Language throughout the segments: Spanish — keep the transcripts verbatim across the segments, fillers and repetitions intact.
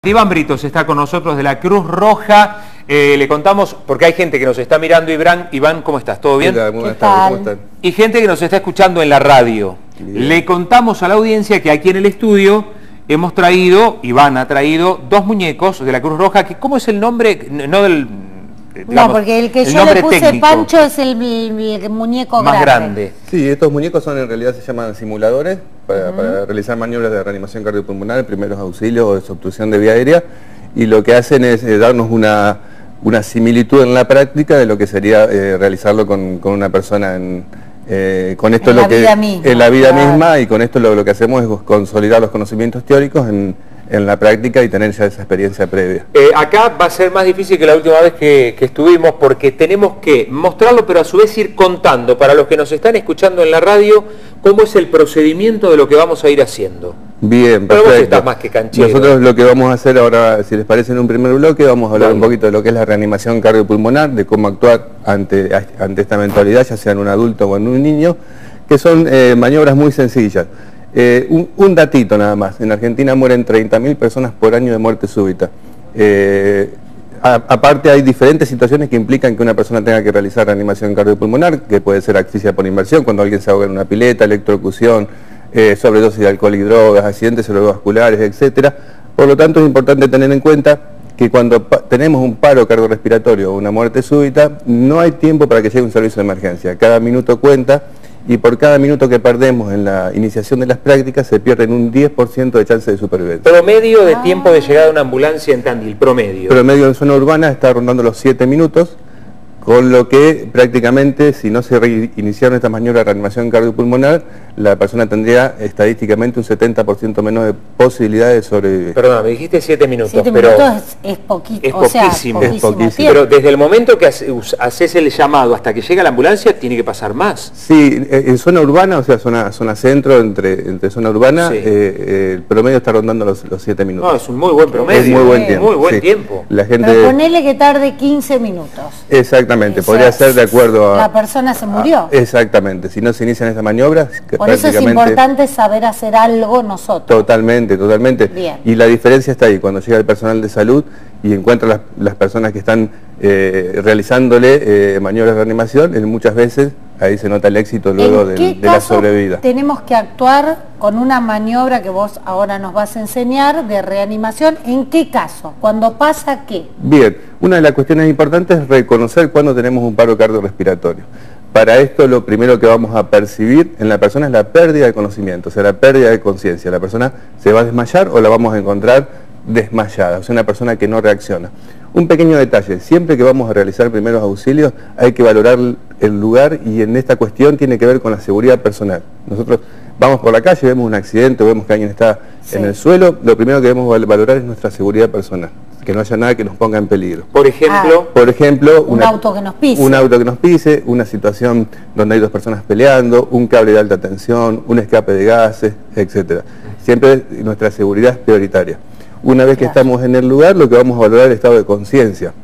Iván Britos está con nosotros de la Cruz Roja. Eh, le contamos, porque hay gente que nos está mirando. Iván, Iván, ¿cómo estás? ¿Todo bien? Hola, muy buenas tardes, ¿cómo están? Y gente que nos está escuchando en la radio. Bien. Le contamos a la audiencia que aquí en el estudio hemos traído, Iván ha traído, dos muñecos de la Cruz Roja. Que, ¿cómo es el nombre? No del... Digamos, no, porque el que el yo le puse técnico, Pancho es el, el, el muñeco más grande. grande. Sí, estos muñecos son en realidad se llaman simuladores para, uh-huh. para realizar maniobras de reanimación cardiopulmonar, primeros auxilios o desobstrucción de vía aérea, y lo que hacen es eh, darnos una, una similitud en la práctica de lo que sería eh, realizarlo con, con una persona en, eh, con esto en lo la que vida misma, en la vida claro. misma, y con esto lo, lo que hacemos es consolidar los conocimientos teóricos en en la práctica y tener ya esa experiencia previa. Eh, acá va a ser más difícil que la última vez que, que estuvimos, porque tenemos que mostrarlo, pero a su vez ir contando para los que nos están escuchando en la radio cómo es el procedimiento de lo que vamos a ir haciendo. Bien, pero perfecto. Vos estás más que canchero. Nosotros lo que vamos a hacer ahora, si les parece, en un primer bloque, vamos a hablar vale. un poquito de lo que es la reanimación cardiopulmonar, de cómo actuar ante, ante esta eventualidad, ya sea en un adulto o en un niño, que son eh, maniobras muy sencillas. Eh, un, un datito nada más, en Argentina mueren treinta mil personas por año de muerte súbita. Eh, a, aparte hay diferentes situaciones que implican que una persona tenga que realizar reanimación cardiopulmonar, que puede ser asfixia por inmersión, cuando alguien se ahoga en una pileta, electrocución, eh, sobredosis de alcohol y drogas, accidentes cerebrovasculares, etcétera. Por lo tanto es importante tener en cuenta que cuando tenemos un paro cardiorrespiratorio o una muerte súbita, no hay tiempo para que llegue un servicio de emergencia. Cada minuto cuenta. Y por cada minuto que perdemos en la iniciación de las prácticas se pierden un diez por ciento de chance de supervivencia. Promedio de ah. tiempo de llegada de una ambulancia en Tandil, promedio. Promedio en zona urbana está rondando los siete minutos, con lo que prácticamente si no se reiniciaron estas maniobras de reanimación cardiopulmonar, la persona tendría estadísticamente un setenta por ciento menos de posibilidades de sobrevivir. Perdón, me dijiste siete minutos. siete pero minutos es, es poquito. Es o sea, poquísimo. Es poquísimo. Pero desde el momento que haces el llamado hasta que llega la ambulancia, tiene que pasar más. Sí, en zona urbana, o sea, zona, zona centro, entre, entre zona urbana, sí. eh, eh, el promedio está rondando los, los siete minutos. No, es un muy buen promedio. Es muy buen tiempo. Muy buen sí. tiempo. La gente... Pero ponele que tarde quince minutos. Exactamente, Eso podría ser de acuerdo a... La persona se murió. A, exactamente, si no se inician estas maniobras... Por eso es importante saber hacer algo nosotros. Totalmente, totalmente. Bien. Y la diferencia está ahí, cuando llega el personal de salud y encuentra las, las personas que están eh, realizándole eh, maniobras de reanimación, eh, muchas veces ahí se nota el éxito luego de, de la sobrevida. Tenemos que actuar con una maniobra que vos ahora nos vas a enseñar de reanimación. ¿En qué caso? ¿Cuándo pasa qué? Bien, una de las cuestiones importantes es reconocer cuándo tenemos un paro cardiorrespiratorio. Para esto lo primero que vamos a percibir en la persona es la pérdida de conocimiento, o sea, la pérdida de conciencia. La persona se va a desmayar o la vamos a encontrar desmayada, o sea, una persona que no reacciona. Un pequeño detalle, siempre que vamos a realizar primeros auxilios hay que valorar el lugar, y en esta cuestión tiene que ver con la seguridad personal. Nosotros vamos por la calle, vemos un accidente, vemos que alguien está sí. en el suelo, lo primero que debemos valorar es nuestra seguridad personal, que no haya nada que nos ponga en peligro. Por ejemplo, ah, por ejemplo un una, auto que nos pise. Un auto que nos pise, una situación donde hay dos personas peleando, un cable de alta tensión, un escape de gases, etcétera. Siempre nuestra seguridad es prioritaria. Una vez que claro. estamos en el lugar, lo que vamos a valorar es el estado de conciencia.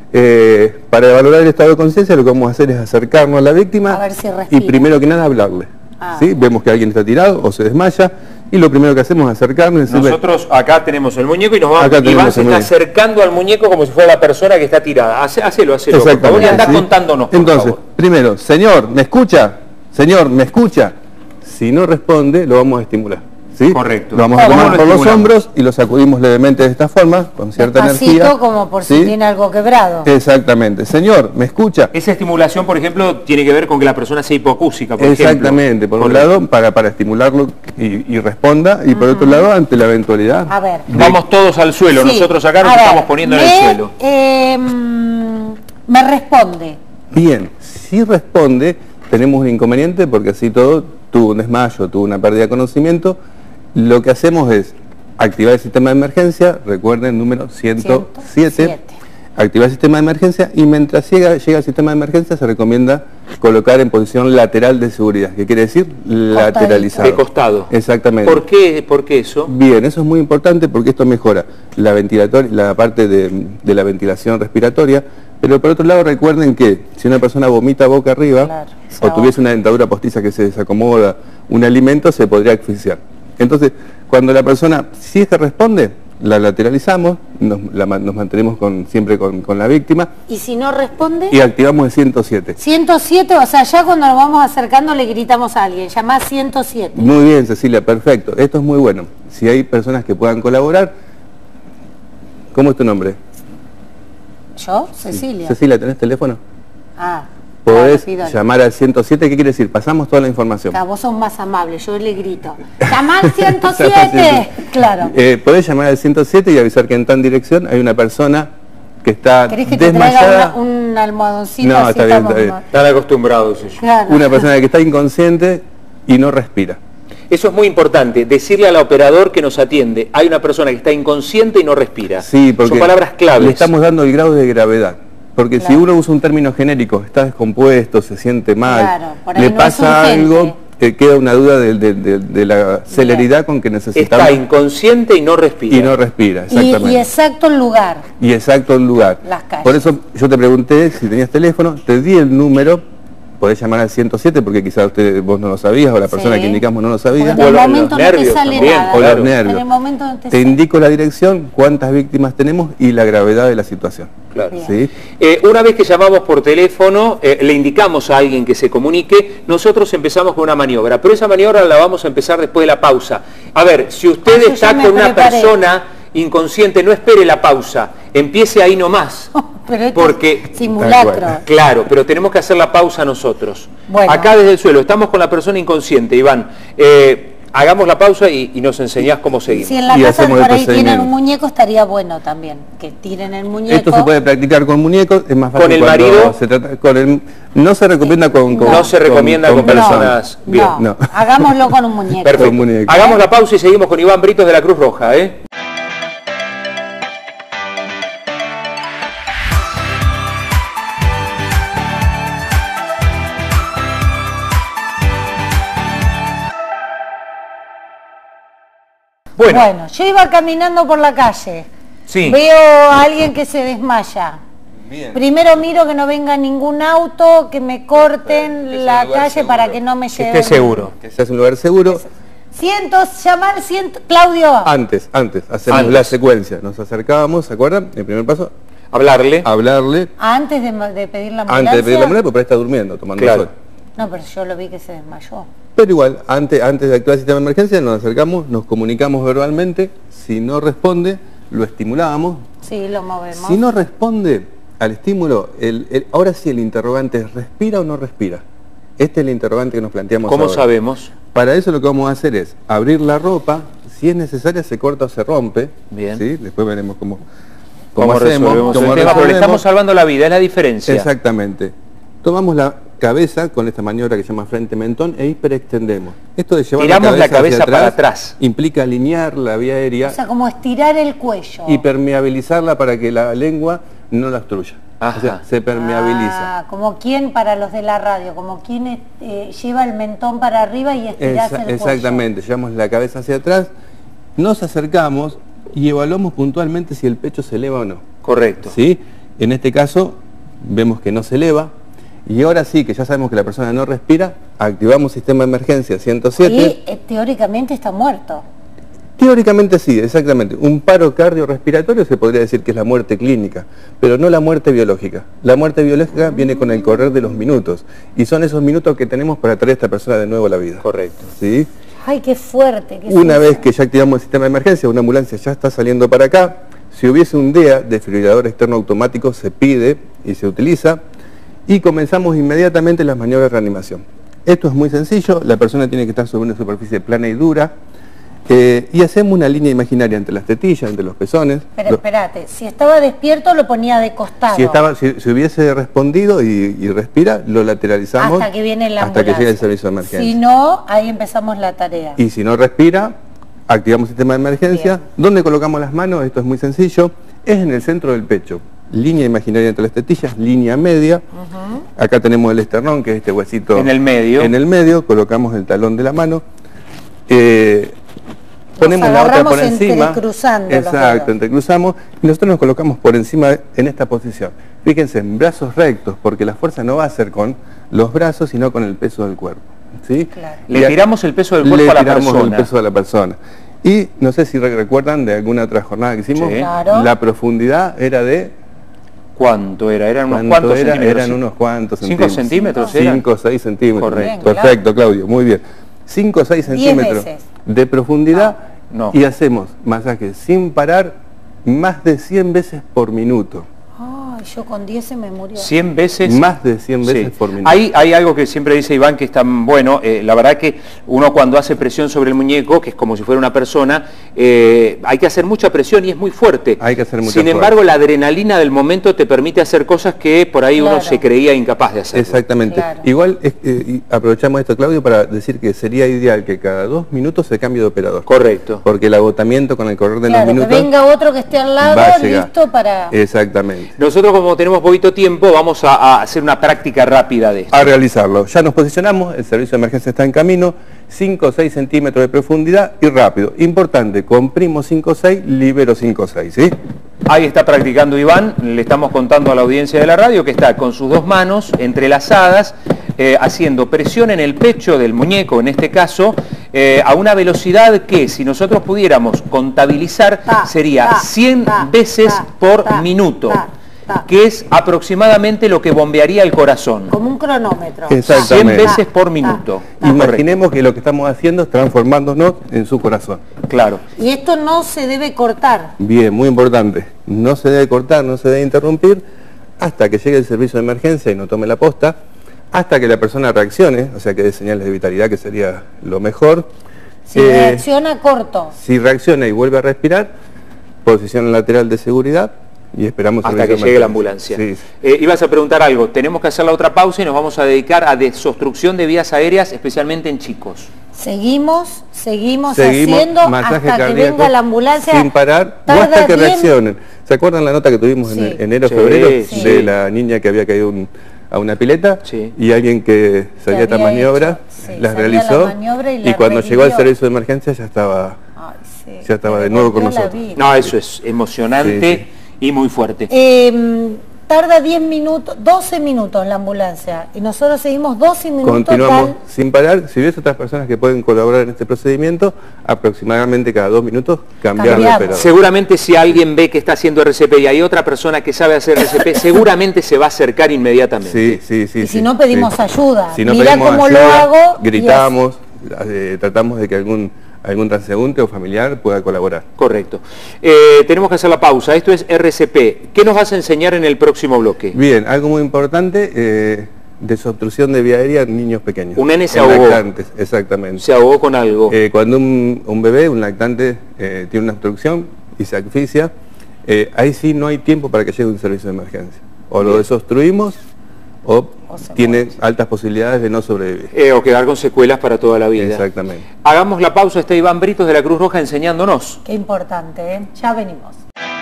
Eh, para valorar el estado de conciencia, lo que vamos a hacer es acercarnos a la víctima a ver si y primero que nada hablarle. Ah. ¿Sí? Vemos que alguien está tirado o se desmaya, y lo primero que hacemos es acercarnos y decirle... Nosotros acá tenemos el muñeco y nos vamos, Iván se está acercando al muñeco como si fuera la persona que está tirada. Hace, hacelo, hacelo, por favor, y andá ¿sí? contándonos, por Entonces, favor. primero, señor, ¿me escucha? Señor, ¿me escucha? Si no responde, lo vamos a estimular. ¿Sí? Correcto. Lo vamos a tomar por los hombros y lo sacudimos levemente de esta forma, con cierta Despacito, energía. como por ¿sí? si tiene algo quebrado. Exactamente. Señor, ¿me escucha? Esa estimulación, por ejemplo, tiene que ver con que la persona sea hipoacúsica, por Exactamente. ejemplo. Por un lado, para, para estimularlo y, y responda, y por uh-huh. otro lado, ante la eventualidad. A ver. De... Vamos todos al suelo, sí. nosotros acá nos estamos poniendo me, en el suelo. Eh, me responde. Bien, si responde, tenemos un inconveniente, porque así todo, tuvo un desmayo, tuvo una pérdida de conocimiento. Lo que hacemos es activar el sistema de emergencia, recuerden, número ciento siete, activar el sistema de emergencia, y mientras llega, llega el sistema de emergencia se recomienda colocar en posición lateral de seguridad, que quiere decir lateralizado. De costado. Exactamente. ¿Por qué, ¿Por qué eso? Bien, eso es muy importante porque esto mejora la, la parte de, de la ventilación respiratoria, pero por otro lado recuerden que si una persona vomita boca arriba, claro, o tuviese una dentadura postiza que se desacomoda un alimento, se podría asfixiar. Entonces, cuando la persona, si es que responde, la lateralizamos, nos, la, nos mantenemos con, siempre con, con la víctima. ¿Y si no responde? Y activamos el ciento siete. ciento siete, o sea, ya cuando nos vamos acercando le gritamos a alguien, llamá ciento siete. Muy bien, Cecilia, perfecto. Esto es muy bueno. Si hay personas que puedan colaborar, ¿cómo es tu nombre? ¿Yo? Cecilia. Cecilia, ¿tenés teléfono? Ah. Podés claro, llamar al ciento siete, ¿qué quiere decir? Pasamos toda la información. Claro, vos sos más amable, yo le grito, ¡llamá al ciento siete! Claro. Eh, podés llamar al ciento siete y avisar que en tal dirección hay una persona que está ¿Querés que te desmayada? traiga una, un almohadoncito? No, así está bien, estamos está bien. más- Están acostumbrados ellos. Claro. Una persona que está inconsciente y no respira. Eso es muy importante, decirle al operador que nos atiende, hay una persona que está inconsciente y no respira. Sí, porque son palabras claves. le estamos dando el grado de gravedad. Porque Claro. si uno usa un término genérico, está descompuesto, se siente mal, Claro, por ahí le no pasa es urgente. algo, que queda una duda de, de- de- de la celeridad con que necesitamos Está inconsciente y no respira. y no respira, Y, exactamente. y exacto el lugar. Y exacto el lugar. Las calles. Por eso yo te pregunté si tenías teléfono, te di el número, podés llamar al ciento siete porque quizás usted, vos no lo sabías o la persona Sí. que indicamos no lo sabía. Porque en el O los momento no te nervios sale también, nada. o los claro. nervios. En el momento no te, Te sale. indico la dirección, cuántas víctimas tenemos y la gravedad de la situación. Claro. Bien. ¿Sí? Eh, una vez que llamamos por teléfono, eh, le indicamos a alguien que se comunique, nosotros empezamos con una maniobra, pero esa maniobra la vamos a empezar después de la pausa. A ver, si usted Ah, yo está ya me con una preparé. persona inconsciente, no espere la pausa, empiece ahí nomás. Pero esto Porque- es simulacro. Tal cual. Claro, pero tenemos que hacer la pausa nosotros. Bueno. Acá desde el suelo, estamos con la persona inconsciente, Iván. Eh, hagamos la pausa y, y nos enseñás cómo seguimos. Si en la Y casa hacemos el por ahí tienen procedimiento. un muñeco, estaría bueno también. Que tiren el muñeco. Esto se puede practicar con muñecos, es más fácil ¿Con el cuando marido? se trata con el, no se recomienda con, con- No se recomienda con personas. No, Bien. no, No. hagámoslo con un muñeco. Perfecto. Con muñeco. Hagamos la pausa y seguimos con Iván Britos de la Cruz Roja, ¿eh? Bueno, Bueno, yo iba caminando por la calle. sí. Veo a alguien que se desmaya. Bien. Primero miro que no venga ningún auto, que me corten Que sea la un lugar calle seguro. para que no me Que lleven. esté seguro. Que se hace un lugar seguro. Ciento, llamar ciento. Claudio. Antes, antes, hacemos Antes. la secuencia. Nos acercábamos, ¿se acuerdan? El primer paso, Hablarle. hablarle Antes de, de pedir la ambulancia. antes de pedir la moneda, porque por ahí está durmiendo, tomando Claro. sol. No, pero yo lo vi que se desmayó. Pero igual, antes, antes de actuar el sistema de emergencia, nos acercamos, nos comunicamos verbalmente. Si no responde, lo estimulamos. Sí, lo movemos. Si no responde al estímulo, el, el- ahora sí el interrogante es ¿respira o no respira? Este es el interrogante que nos planteamos ¿Cómo ahora. sabemos? Para eso lo que vamos a hacer es abrir la ropa, si es necesaria se corta o se rompe. Bien. ¿Sí? Después veremos cómo, ¿Cómo, cómo hacemos, resolvemos cómo el tema? Pero le resolvemos. estamos salvando la vida, es la diferencia. Exactamente. Tomamos la cabeza con esta maniobra que se llama frente mentón e hiperextendemos. Esto de llevar Tiramos la hacia cabeza para atrás. implica alinear la vía aérea O sea, como estirar el cuello. y permeabilizarla para que la lengua no la obstruya. Ajá. O sea, se permeabiliza. Ah, como quien para los de la radio, como quien eh, lleva el mentón para arriba y estirás Esa- el cuello. exactamente, llevamos la cabeza hacia atrás, nos acercamos y evaluamos puntualmente si el pecho se eleva o no. Correcto. ¿Sí? En este caso vemos que no se eleva y ahora sí que ya sabemos que la persona no respira, activamos sistema de emergencia ciento siete. Y eh, teóricamente está muerto. Teóricamente sí, exactamente. Un paro cardiorrespiratorio se podría decir que es la muerte clínica, pero no la muerte biológica. La muerte biológica viene con el correr de los minutos y son esos minutos que tenemos para traer a esta persona de nuevo a la vida. Correcto. ¿Sí? Ay, qué fuerte. Qué Una susto. vez que ya activamos el sistema de emergencia, una ambulancia ya está saliendo para acá, si hubiese un D E A, desfibrilador externo automático, se pide y se utiliza y comenzamos inmediatamente las maniobras de reanimación. Esto es muy sencillo, la persona tiene que estar sobre una superficie plana y dura eh, y hacemos una línea imaginaria entre las tetillas, entre los pezones. Pero Lo- espérate, si estaba despierto lo ponía de costado. si, estaba, si, si hubiese respondido y, y respira, lo lateralizamos hasta que viene la hasta que ambulancia. llegue el servicio de emergencia. Si no, ahí empezamos la tarea. Y si no respira, activamos el sistema de emergencia. Bien. ¿Dónde colocamos las manos? Esto es muy sencillo. Es en el centro del pecho. Línea imaginaria entre las tetillas, línea media. Acá tenemos el esternón, que es este huesito. En el medio. En el medio, colocamos el talón de la mano. Eh, ponemos la otra agarramos por encima. entrecruzando los Exacto, dedos. entrecruzamos. Y nosotros nos colocamos por encima en esta posición. Fíjense, en brazos rectos, porque la fuerza no va a ser con los brazos, sino con el peso del cuerpo. ¿sí? Claro. Le tiramos el peso del cuerpo Le a la tiramos persona. el peso a la persona. Y no sé si recuerdan de alguna otra jornada que hicimos, Sí. Claro. la profundidad era de... ¿Cuánto era? ¿Eran unos ¿Cuánto cuantos era? centímetros? Eran unos cuantos ¿Cinco centímetros eran? cinco o seis centímetros. Correcto. Perfecto, Claudio, muy bien. cinco o seis Diez centímetros veces. de profundidad No. y hacemos masajes sin parar más de cien veces por minuto. Ay, yo con diez se me murió. cien veces. Más de cien veces Sí. por minuto. Hay, hay algo que siempre dice Iván que es tan bueno, eh, la verdad que uno cuando hace presión sobre el muñeco, que es como si fuera una persona, eh, hay que hacer mucha presión y es muy fuerte. Hay que hacer mucha Sin fuerza. embargo, la adrenalina del momento te permite hacer cosas que por ahí uno Claro. se creía incapaz de hacer. Exactamente. Claro. Igual es- eh, y aprovechamos esto, Claudio, para decir que sería ideal que cada dos minutos se cambie de operador. Correcto. Porque el agotamiento con el correr de Claro, los que minutos venga otro que esté al lado, va a llegar. listo para... Exactamente. Nosotros como tenemos poquito tiempo, vamos a, a hacer una práctica rápida de esto. A realizarlo. Ya nos posicionamos, el servicio de emergencia está en camino, cinco o seis centímetros de profundidad y rápido. Importante, comprimo cinco o seis, libero cinco o seis, ¿sí? Ahí está practicando Iván, le estamos contando a la audiencia de la radio que está con sus dos manos entrelazadas, eh, haciendo presión en el pecho del muñeco, en este caso, eh, a una velocidad que, si nosotros pudiéramos contabilizar, Ta, sería ta, cien ta, veces ta, por ta, minuto, ta, ta. que es aproximadamente lo que bombearía el corazón. Como un cronómetro. Exactamente. cien veces por minuto. Imaginemos que lo que estamos haciendo es transformándonos en su corazón. Claro. Y esto no se debe cortar. Bien, muy importante. No se debe cortar, no se debe interrumpir hasta que llegue el servicio de emergencia y no tome la posta, hasta que la persona reaccione, o sea que dé señales de vitalidad, que sería lo mejor. Si Eh, reacciona, corto. Si reacciona y vuelve a respirar, posición lateral de seguridad y esperamos Hasta servicio que de llegue la emergencia. ambulancia. Sí. Eh, ibas a preguntar algo, tenemos que hacer la otra pausa y nos vamos a dedicar a desobstrucción de vías aéreas, especialmente en chicos. Seguimos, seguimos, Seguimos, haciendo masaje hasta que cardíaco venga la ambulancia. sin parar o Tarda hasta que diez reaccionen. ¿Se acuerdan la nota que tuvimos Sí. en enero, Sí, febrero, sí. de la niña que había caído un- a una pileta Sí. y alguien que sabía había esta maniobra hecho, sí, las sabía realizó la maniobra y la cuando llegó al revivió. servicio de emergencia ya estaba Ay, sí, ya estaba le de nuevo con devolvió la nosotros. vida. No, eso es emocionante Sí, y muy fuerte. Eh, tarda diez minutos, doce minutos la ambulancia y nosotros seguimos doce minutos. Continuamos tal- sin parar. Si ves otras personas que pueden colaborar en este procedimiento, aproximadamente cada dos minutos cambiar de Cambiamos. operador. Seguramente si alguien ve que está haciendo R C P y hay otra persona que sabe hacer R C P, seguramente se va a acercar inmediatamente. Sí, sí, sí. Y sí, si no, pedimos sí. ayuda. Si no Mirá pedimos cómo lo ayuda, hago y gritamos, eh, tratamos de que algún, algún transeúnte o familiar pueda colaborar. Correcto. Eh, tenemos que hacer la pausa. Esto es R C P. ¿Qué nos vas a enseñar en el próximo bloque? Bien, algo muy importante, eh, desobstrucción de vía aérea en niños pequeños. Un nene se En ahogó. lactantes, exactamente. Se ahogó con algo. Eh, cuando un, un bebé, un lactante, eh, tiene una obstrucción y se asfixia, eh, ahí sí no hay tiempo para que llegue un servicio de emergencia. O lo Bien. desobstruimos o, O se tiene altas posibilidades de no sobrevivir. Eh, o quedar con secuelas para toda la vida. Exactamente. Hagamos la pausa. Está Iván Britos de la Cruz Roja enseñándonos. Qué importante, ¿eh? Ya venimos.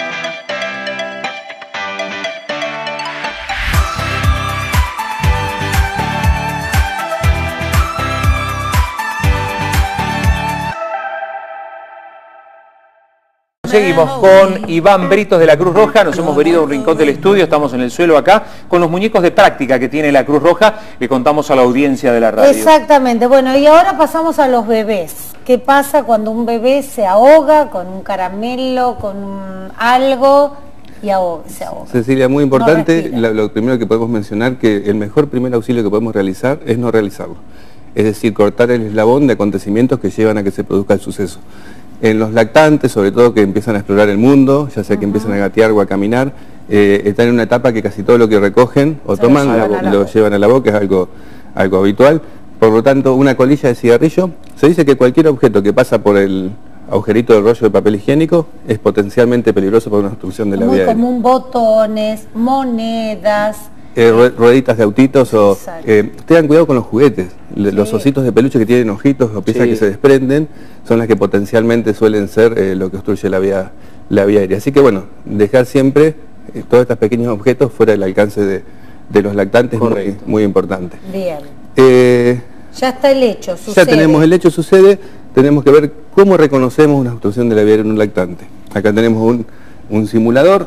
Seguimos con Iván Britos de la Cruz Roja, nos hemos venido a un rincón del estudio, estamos en el suelo acá, con los muñecos de práctica que tiene la Cruz Roja, le contamos a la audiencia de la radio. Exactamente. Bueno, y ahora pasamos a los bebés. ¿Qué pasa cuando un bebé se ahoga con un caramelo, con un algo y ahoga, se ahoga? Cecilia, muy importante, respira. la- lo primero que podemos mencionar que el mejor primer auxilio que podemos realizar es no realizarlo. Es decir, cortar el eslabón de acontecimientos que llevan a que se produzca el suceso. En los lactantes, sobre todo que empiezan a explorar el mundo, ya sea que empiezan a gatear o a caminar, eh, están en una etapa que casi todo lo que recogen o Se lo toman llevan lo, a la lo boca. llevan a la boca, es algo, algo habitual. Por lo tanto, una colilla de cigarrillo, se dice que cualquier objeto que pasa por el agujerito del rollo de papel higiénico es potencialmente peligroso para una obstrucción de la Muy vía aérea. común, botones, monedas. Eh, rue- rueditas de autitos o Exacto. eh, tengan cuidado con los juguetes. Le- Los Sí. ositos de peluche que tienen ojitos o piezas Sí. que se desprenden son las que potencialmente suelen ser eh, lo que obstruye la vía, la vía aérea. Así que bueno, dejar siempre eh, todos estos pequeños objetos fuera del alcance de, de los lactantes es muy, Correcto. muy importante. Bien. Eh, Ya está el hecho, ya sucede. tenemos el hecho, sucede, tenemos que ver cómo reconocemos una obstrucción de la vía aérea en un lactante. Acá tenemos un, un simulador.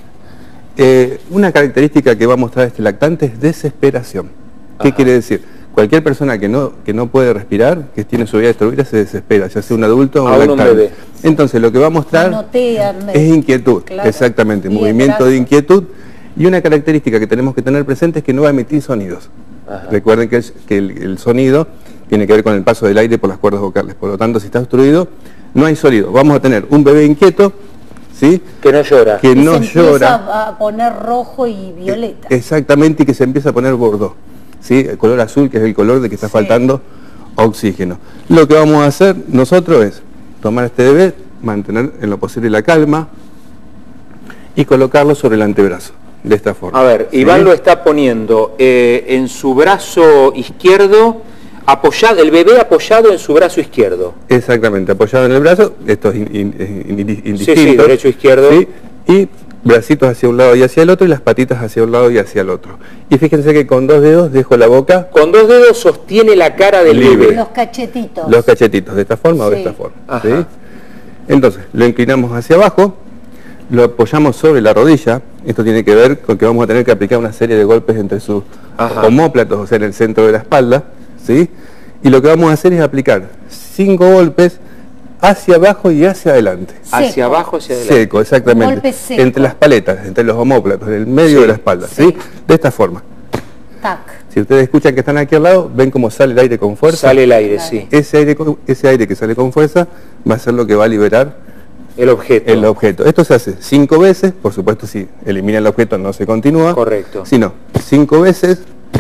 Eh, una característica que va a mostrar este lactante es desesperación. ¿Qué Ajá. quiere decir? Cualquier persona que no, que no puede respirar, que tiene su vida destruida, se desespera, ya sea un adulto o un Aún un bebé. Entonces lo que va a mostrar Anotean, es inquietud, claro. exactamente, Y movimiento el de inquietud. Y una característica que tenemos que tener presente es que no va a emitir sonidos. Ajá. Recuerden que, es, que el, el sonido tiene que ver con el paso del aire por las cuerdas vocales. Por lo tanto, si está obstruido, no hay sonido. Vamos a tener un bebé inquieto, ¿sí? Que no llora. Que Y no se llora. empieza a poner rojo y violeta. Exactamente, y que se empieza a poner bordó, ¿sí? El color azul, que es el color de que está Sí. faltando oxígeno. Lo que vamos a hacer nosotros es tomar a este bebé, mantener en lo posible la calma y colocarlo sobre el antebrazo, de esta forma. A ver, ¿sí? Iván lo está poniendo eh, en su brazo izquierdo, apoyado, el bebé apoyado en su brazo izquierdo. Exactamente, apoyado en el brazo, esto es in- in- in- indistinto. Sí, sí, derecho, izquierdo. ¿sí? Y bracitos hacia un lado y hacia el otro, y las patitas hacia un lado y hacia el otro. Y fíjense que con dos dedos dejo la boca, Con dos dedos sostiene la cara del Libre. bebé. Los cachetitos. los cachetitos, de esta forma o de Sí. esta forma. Ajá. ¿sí? Entonces, lo inclinamos hacia abajo, lo apoyamos sobre la rodilla. Esto tiene que ver con que vamos a tener que aplicar una serie de golpes entre sus Ajá. omóplatos, o sea, en el centro de la espalda, ¿sí? Y lo que vamos a hacer es aplicar cinco golpes hacia abajo y hacia adelante. Hacia Seco. abajo, hacia adelante. Seco, exactamente. Un golpe seco. Entre las paletas, entre los omóplatos, en el medio Sí, de la espalda, sí. ¿sí? De esta forma. Tac. Si ustedes escuchan que están aquí al lado, ven cómo sale el aire con fuerza. Sale el aire, Claro. sí. Ese aire, con- ese aire que sale con fuerza va a ser lo que va a liberar El objeto. el objeto. Esto se hace cinco veces, por supuesto si elimina el objeto no se continúa. Correcto. Sino cinco veces.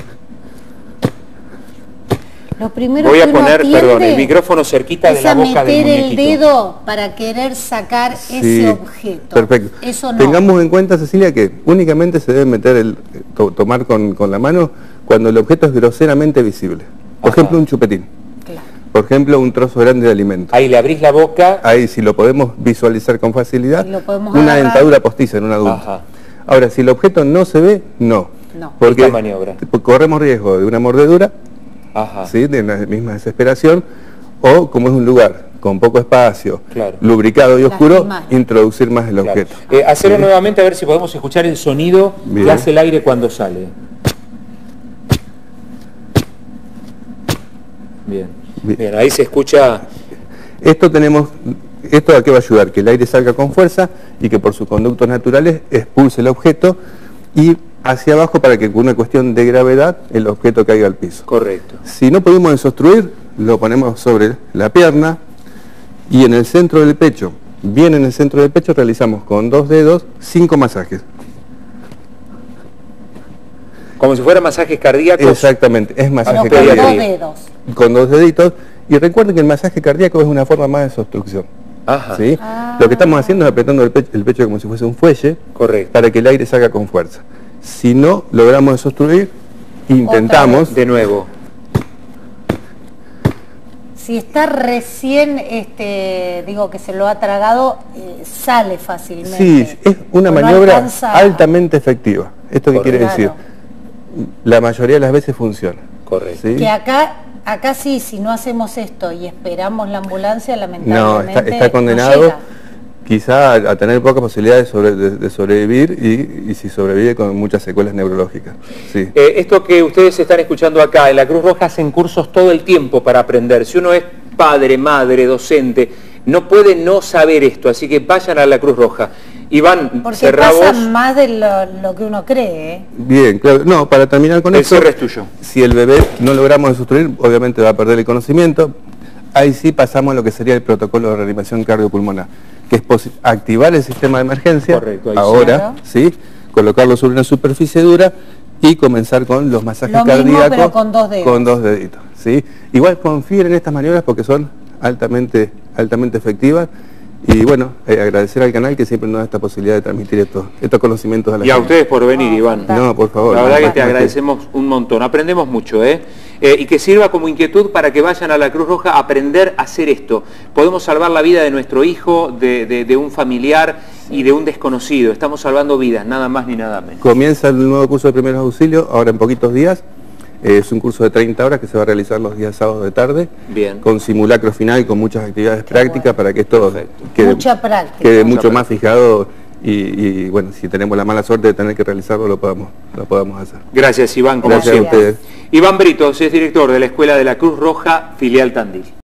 Lo primero Voy que a uno poner, atiende perdón, el micrófono cerquita de es la a boca del meter el muñequito. dedo para querer sacar Sí, ese objeto. Perfecto. Eso no. Tengamos en cuenta, Cecilia, que únicamente se debe meter el to- tomar con, con la mano cuando el objeto es groseramente visible. Por Ajá. ejemplo, un chupetín. Claro. Por ejemplo, un trozo grande de alimento. Ahí le abrís la boca. Ahí, si lo podemos visualizar con facilidad, Y lo podemos una agarrar. dentadura postiza en un adulto. Ajá. Ahora, si el objeto no se ve, no. No. Porque Esta maniobra. corremos riesgo de una mordedura, Ajá. ¿sí? De la misma desesperación, o como es un lugar con poco espacio, Claro. lubricado y oscuro, Lastimar. introducir más el Claro. objeto. Eh, hacerlo nuevamente a ver si podemos escuchar el sonido Bien. que hace el aire cuando sale. Bien. Bien. Bien, ahí se escucha. Esto tenemos, esto a qué va a ayudar, que el aire salga con fuerza y que por sus conductos naturales expulse el objeto y hacia abajo para que con una cuestión de gravedad el objeto caiga al piso. Correcto. Si no pudimos desobstruir, lo ponemos sobre la pierna y en el centro del pecho, bien en el centro del pecho, realizamos con dos dedos cinco masajes. Como si fuera masajes cardíacos. Exactamente, es Pero masaje con Masaje dos cardíaco. cardíaco. dedos. Con dos deditos. Y recuerden que el masaje cardíaco es una forma más de desobstrucción. Ajá. ¿sí? Ah. Lo que estamos haciendo es apretando el pecho, el pecho como si fuese un fuelle Correcto. para que el aire salga con fuerza. Si no logramos desobstruir, intentamos. De nuevo. Si está recién, este, digo que se lo ha tragado, eh, sale fácilmente. Sí, es una O no maniobra alcanza- altamente efectiva. ¿Esto qué quiere Claro. decir? La mayoría de las veces funciona. Correcto. ¿sí? Que acá, acá sí, si no hacemos esto y esperamos la ambulancia, No, lamentablemente está, está no condenado llega. quizá a, a tener poca posibilidad de, sobre- de- de sobrevivir y, y si sobrevive con muchas secuelas neurológicas. Sí. Eh, esto que ustedes están escuchando acá, en la Cruz Roja hacen cursos todo el tiempo para aprender. Si uno es padre, madre, docente, no puede no saber esto, así que vayan a la Cruz Roja. Iván, Porque cerrá pasa vos. más de lo, lo que uno cree, ¿eh? Bien, claro. No, para terminar con El esto, cierre es tuyo. si el bebé no logramos desobstruir, obviamente va a perder el conocimiento. Ahí sí pasamos a lo que sería el protocolo de reanimación cardiopulmonar, que es posi- activar el sistema de emergencia, Correcto, ahí sí. ahora, Claro. ¿sí? Colocarlo sobre una superficie dura y comenzar con los masajes Lo mismo, cardíacos pero con dos dedos. con dos deditos, ¿sí? Igual confíen en estas maniobras porque son altamente, altamente efectivas. Y bueno, eh, agradecer al canal que siempre nos da esta posibilidad de transmitir estos, estos conocimientos a la Y a gente. ustedes por venir, No, Iván. fantástico. No, por favor. La verdad que te Fantástico. agradecemos un montón, aprendemos mucho, ¿eh? Eh, y que sirva como inquietud para que vayan a la Cruz Roja a aprender a hacer esto. Podemos salvar la vida de nuestro hijo, de, de- de un familiar y de un desconocido. Estamos salvando vidas, nada más ni nada menos. Comienza el nuevo curso de primeros auxilios, ahora en poquitos días. Eh, es un curso de treinta horas que se va a realizar los días sábados de tarde, Bien. con simulacro final, con muchas actividades prácticas bueno. para que esto Perfecto. quede, Mucha práctica. quede Mucha mucho más fijado y, y bueno, si tenemos la mala suerte de tener que realizarlo, lo podamos, lo podamos hacer. Gracias, Iván, como Gracias siempre. a ustedes. Iván Britos es director de la Escuela de la Cruz Roja, filial Tandil.